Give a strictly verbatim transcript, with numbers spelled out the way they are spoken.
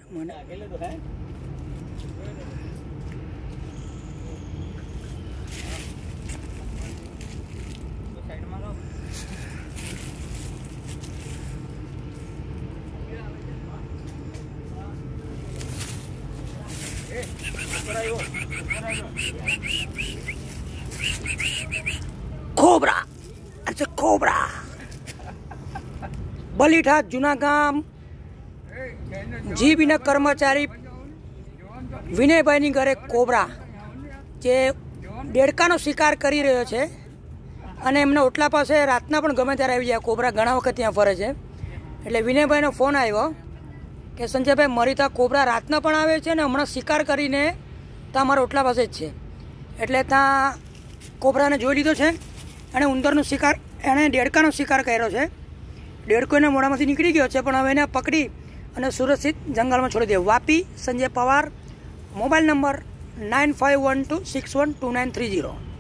મને કોબરા અચ્છા કોબરા બલીઠા જૂના ગામ જીબીના કર્મચારી વિનયભાઈની ઘરે કોબરા જે દેડકાનો શિકાર કરી રહ્યો છે અને એમના ઓટલા પાસે રાતના પણ ગમે ત્યારે આવી જાય કોબરા ઘણા વખત ત્યાં ફરે છે એટલે વિનયભાઈનો ફોન આવ્યો કે સંજયભાઈ મરી ત્યાં કોબરા રાતના પણ આવે છે અને હમણાં શિકાર કરીને ત્યાં મારા ઓટલા પાસે જ છે એટલે ત્યાં કોબરાને જોઈ લીધો છે અને ઉંદરનો શિકાર એણે દેડકાનો શિકાર કર્યો છે દેડકો એના મોઢામાંથી નીકળી ગયો છે પણ હવે એને પકડી અને સુરક્ષિત જંગલમાં છોડી દે. Vapi Sanjay Pawar, mobile number nine five one two six one two nine three zero.